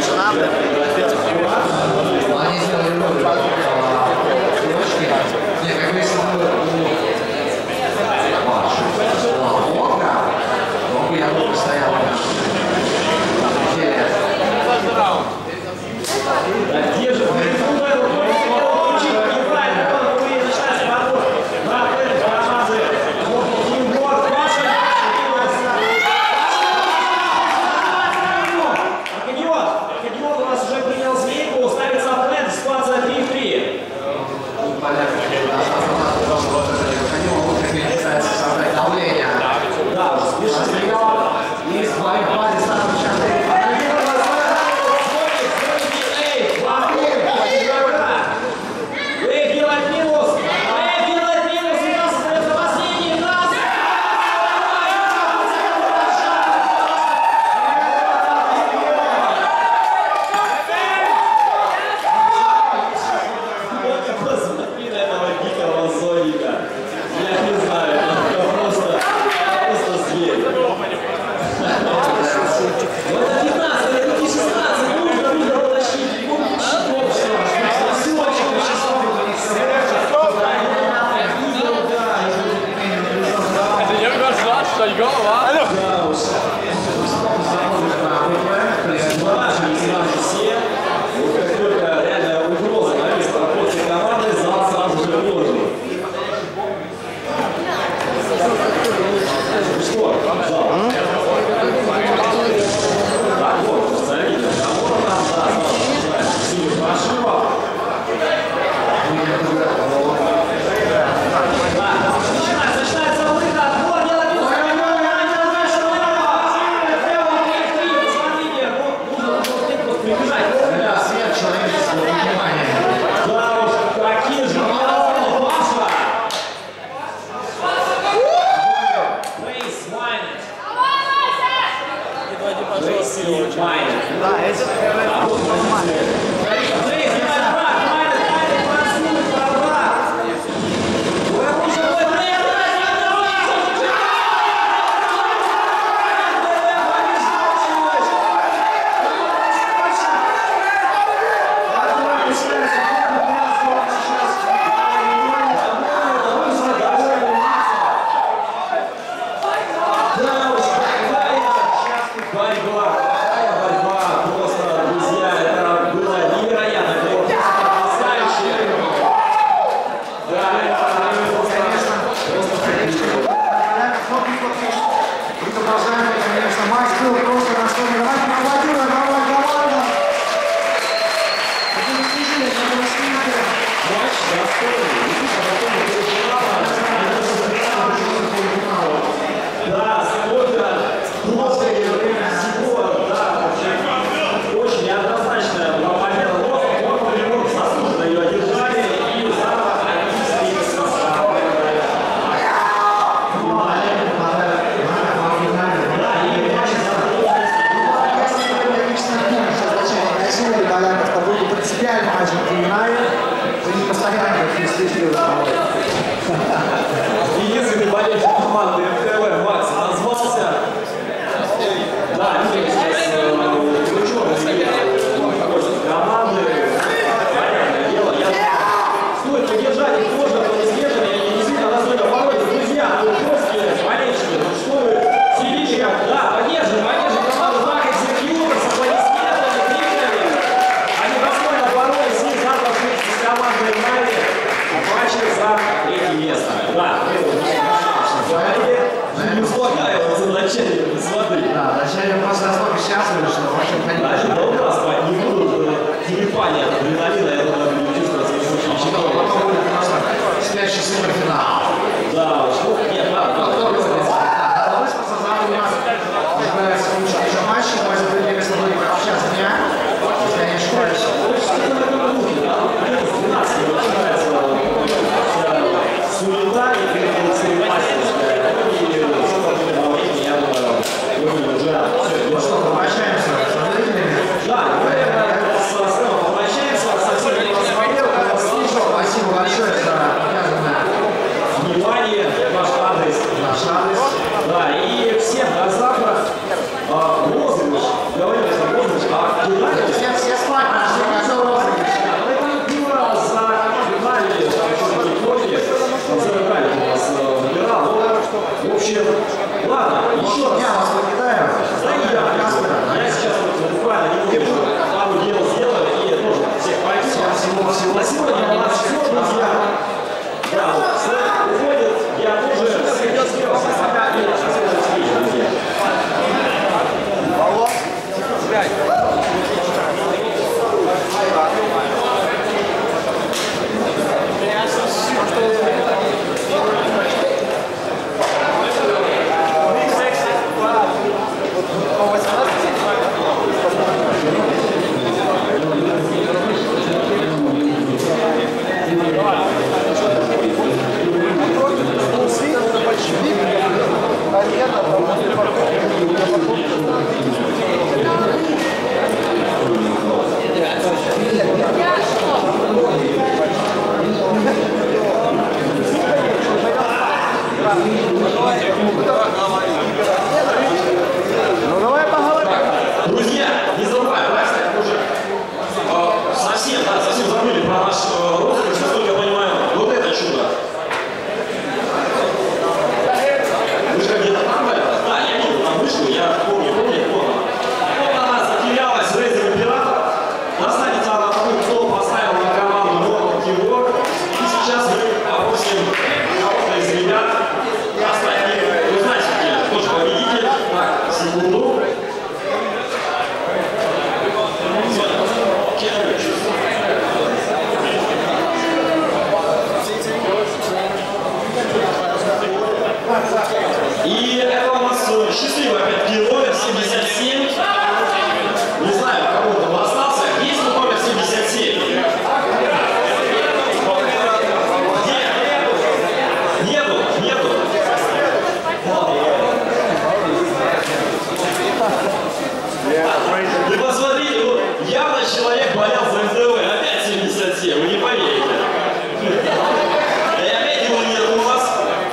Единственный болельщик команды МТЛ Макс назвался. Да, команды. Понятное дело, стоит поддержать их тоже, кто не снежен, я не действительно настолько погодит. Друзья, русские болельщики, что вы сидите как, да, поддержим команду Знак Экзекьютор с аплодисментами, криками. Они достойно боролись с ним завтра с командой Нави в матче за третье место. Да, не успокаиваться вначале, смотри. Да, вначале просто настолько счастливы, что очень конечно. Да, у нас не будут телепания от адреналина, я думаю, не чувствовать очень щекой. Потом будет просто спящий суперфинал. Да, что? Нет, ладно. Давай просто завтра у нас собирается еще матч, давайте будем с тобой в час дня. Если я не ошибаюсь. Суета и Ну что, попрощаемся с зрителями? да, наверное, попрощаемся. Друзья, не забывай, уже совсем забыли про наш розыгрыш, насколько я понимаю, вот это чудо. Вы же где-то там были? Да, я видел, там вышли, я помню. Вот она затерялась, Razer Imperator. Достанется она тому, кто поставил на команду Mortal Keyword. И сейчас мы попросим кого-то из ребят остальных. Вы знаете, кто же победитель. Так, секунду. И это у нас счастливый опять номер 77. Не знаю, кому он остался. Есть номер 77? Где? Нету. Вы посмотрите, явно человек болел за МТВ. Опять 77, вы не поверите. И опять его нет у вас.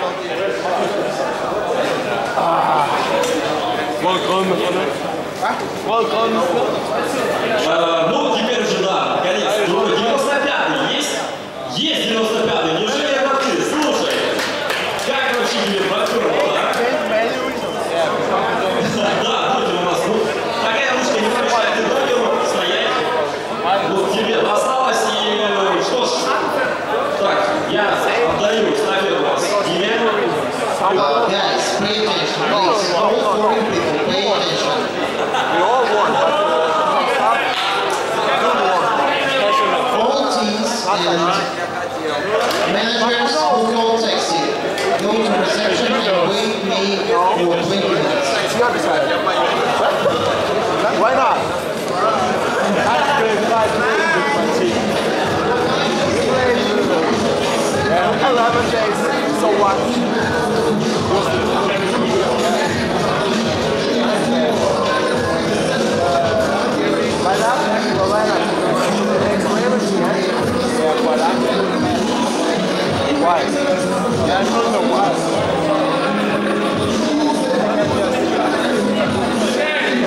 Ну, теперь уже да, наконец. 95-й есть? Есть 95-й. Неужели это ты? Слушай, как вообще тебе проперло, да? Да, будет у нас. Ну, такая ручка не помешает и докеру стоять. Вот тебе досталось и что ж. Так, я отдаю стафету вас имя. Guys, pay attention, please. All foreign people, pay attention. All teams and managers who call taxi, go to reception and wait me for 20 minutes. Why not? 11 days, so what? Why? Yeah, I don't know why.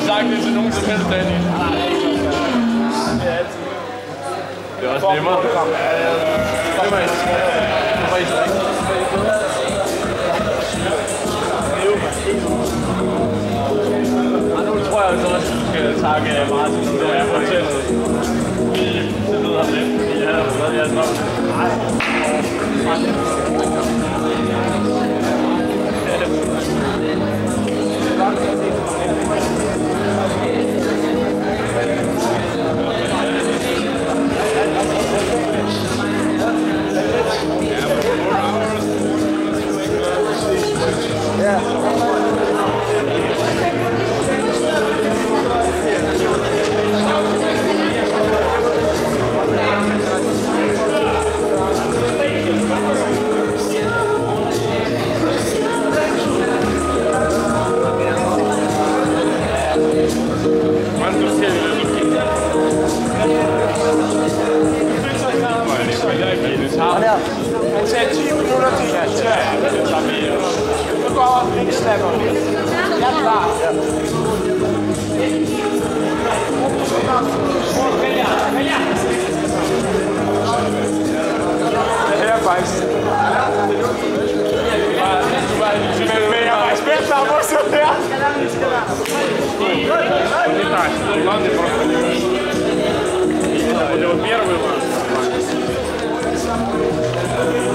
sagt det til nogen som helst, Danny. Det er også nemmere. Det var ikke så nu tror jeg også, at du skal takke Martin, som jeg fortæller. Det ved ham lidt, fordi jeg havde været jeres drøm. Nej. Han sagde 10 minutter til nu går over og slapper. Jeg er klar. Det her er faktisk... Jeg var spændt på at se det her. Det var mere, der ville være.